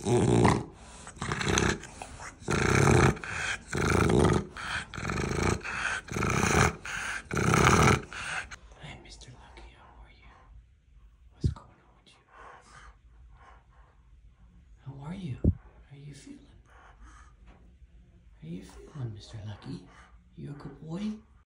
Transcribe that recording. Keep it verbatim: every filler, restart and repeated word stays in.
Hey, Mister Lucky, how are you? What's going on with you? How are you? How are you feeling? How are you feeling, Mister Lucky? You a good boy?